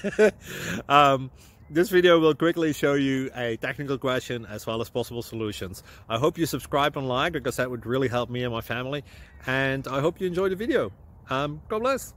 This video will quickly show you a technical question as well as possible solutions. I hope you subscribe and like, because that would really help me and my family. And I hope you enjoy the video. God bless.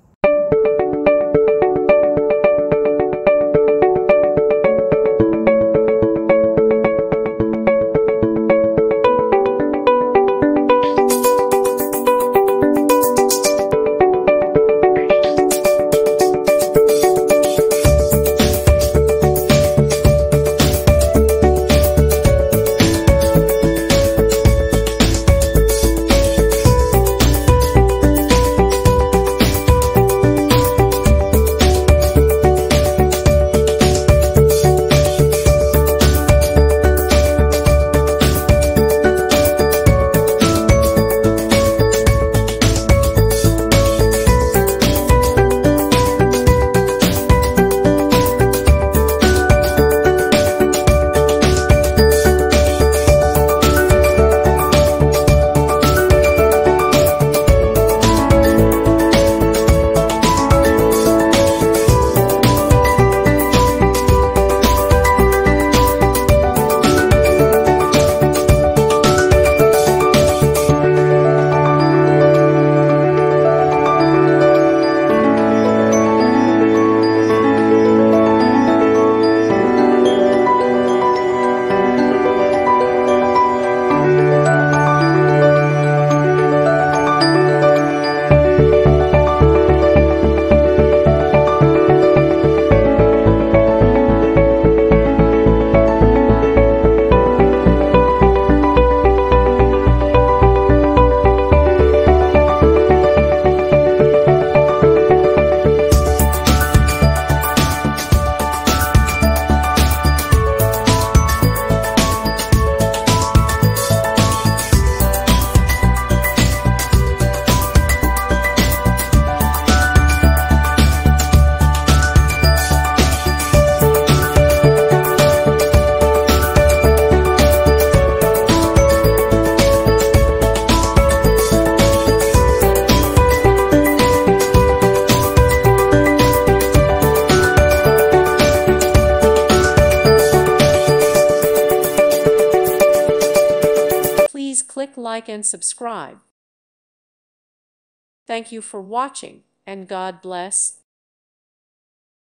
Please click like and subscribe. Thank you for watching, and God bless.